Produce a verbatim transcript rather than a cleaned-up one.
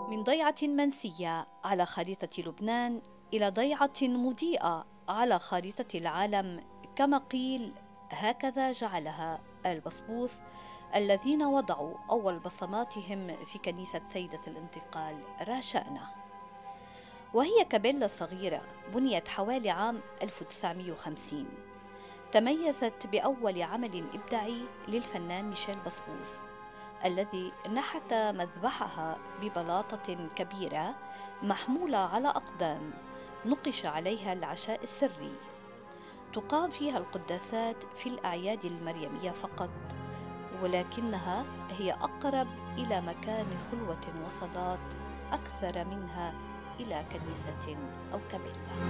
من ضيعة منسية على خريطة لبنان إلى ضيعة مضيئة على خريطة العالم، كما قيل هكذا جعلها البسبوس الذين وضعوا أول بصماتهم في كنيسة سيدة الانتقال راشأنا. وهي كابيلا صغيرة بنيت حوالي عام ألف وتسعمائة وخمسين، تميزت بأول عمل إبداعي للفنان ميشيل بسبوس الذي نحت مذبحها ببلاطة كبيرة محمولة على أقدام نقش عليها العشاء السري. تقام فيها القداسات في الأعياد المريمية فقط، ولكنها هي أقرب إلى مكان خلوة وصلاة أكثر منها إلى كنيسة أو كابيلا.